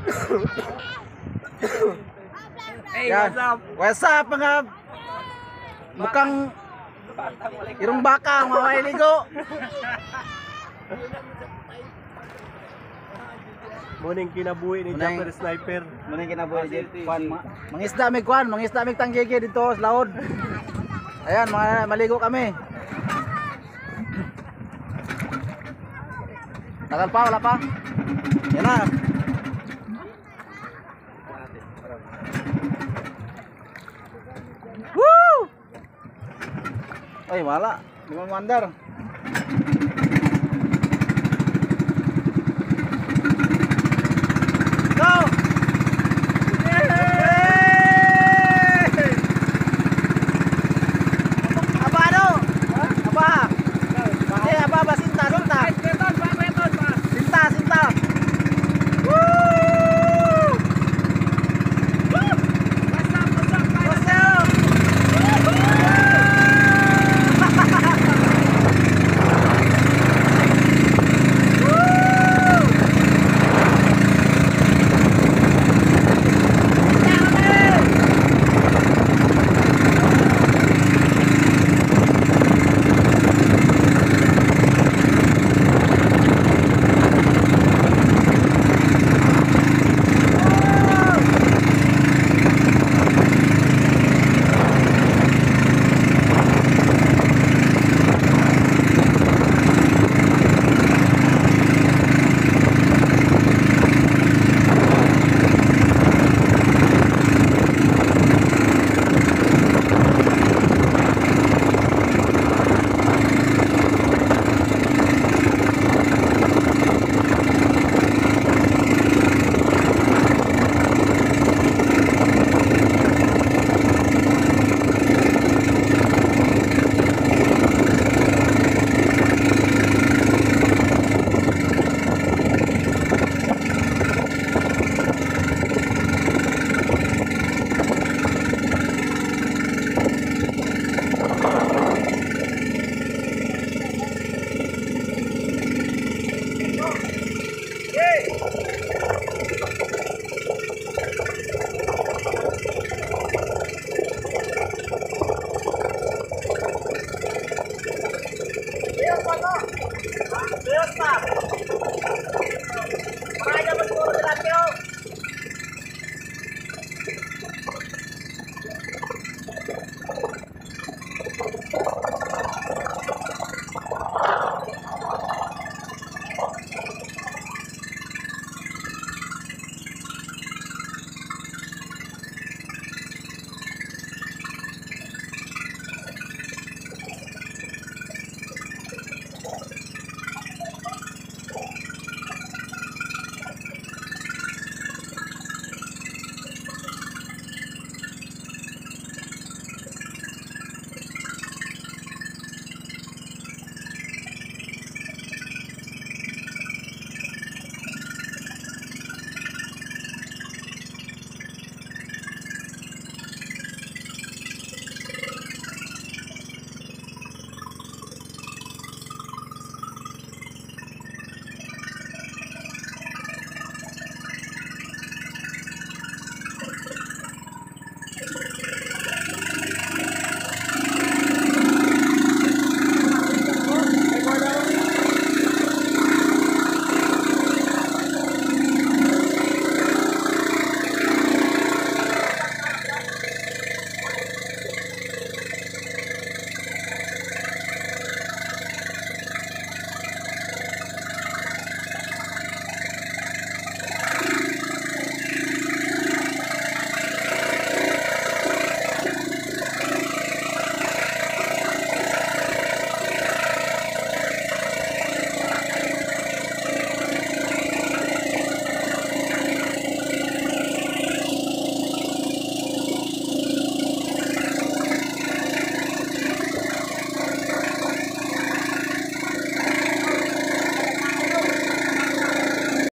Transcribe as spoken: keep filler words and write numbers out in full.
Hey, Yan. what's up? What's up mga mukhang irong baka mga mailigo. Muning kinabuhi ni Munang- Jumper Sniper. Muning kinabuhi dito. Kwan, ma- mangisda mi kwan, mangisda mi tanggigi dito sa laod. Ayan, mga maligo kami. Tagal pa, wala pa. Yan na. Woo! Ay, wala. Di mo mandar.